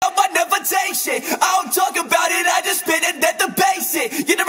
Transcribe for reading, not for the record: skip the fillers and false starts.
I never take shit. I don't talk about it, I just spit it at the basic. You know